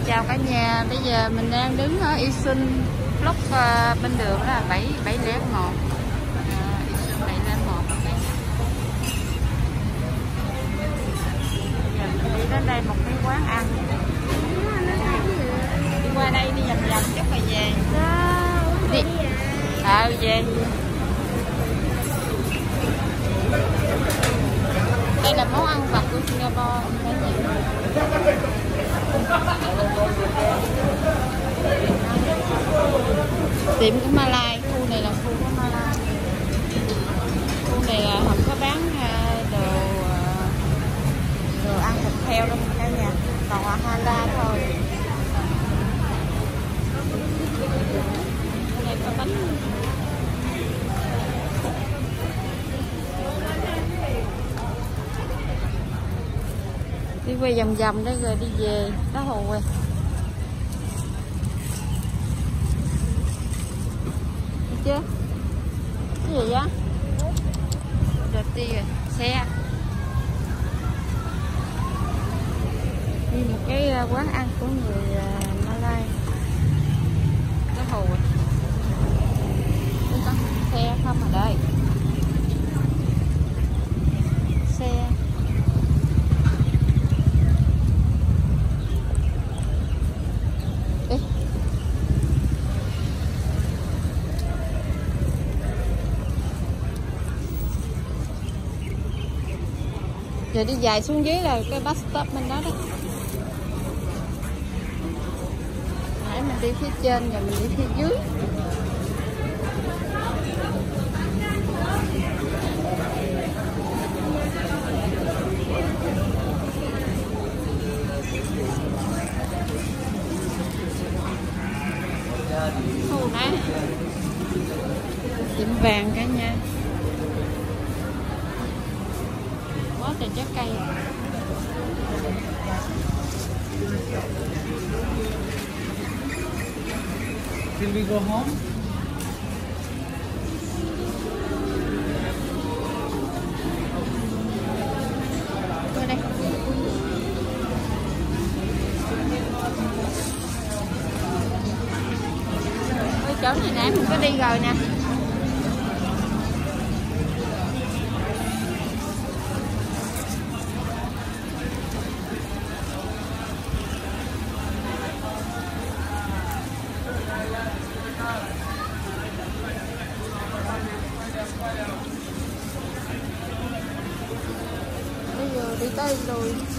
Chào cả nhà, bây giờ mình đang đứng ở Yishun Block bên đường là 701. Yishun 701 cả nhà. Bây giờ mình đi đến đây một cái quán ăn. Đi qua đây đi vòng vòng chút rồi về. Đi. Về. Đây là món ăn vặt của Singapore. Tiệm của Malay, khu này là khu của Malay. Khu này là không có bán đồ ăn thịt heo đâu cả nhà, toàn là halal thôi. Cái này có bánh. Đi quay vòng vòng đó rồi đi về Cá Hồ rồi. Đi chưa? Cái gì á? Được đi rồi. Xe. Đi một cái quán ăn của người Malay. Cá Hồ rồi. Có xe không ở đây. Xe. Giờ đi dài xuống dưới là cái bus stop bên đó đó. Nãy mình đi phía trên, giờ mình đi phía dưới. Khu này tiệm vàng cả nhà. Quá trời trái cây. Till we go home? Vô đây. Cái chỗ này nãy mình có đi rồi nè. Bây giờ đi tới rồi.